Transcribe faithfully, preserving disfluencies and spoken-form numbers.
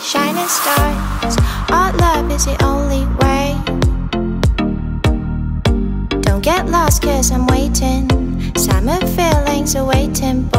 shining stars. Our love is the only way. Don't get lost cause I'm waiting. Summer feelings are waiting.